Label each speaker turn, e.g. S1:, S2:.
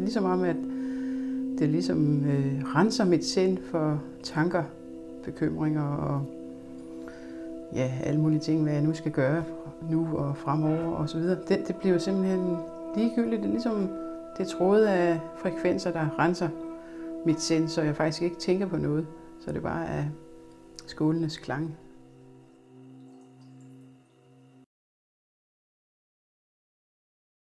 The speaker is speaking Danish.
S1: ligesom om, at det ligesom renser mit sind for tanker, bekymringer og ja, alle mulige ting, hvad jeg nu skal gøre nu og fremover og så videre. Det bliver simpelthen ligegyldigt. Det er ligesom det tråde af frekvenser, der renser mit sind, så jeg faktisk ikke tænker på noget. Så det bare er skålenes klang.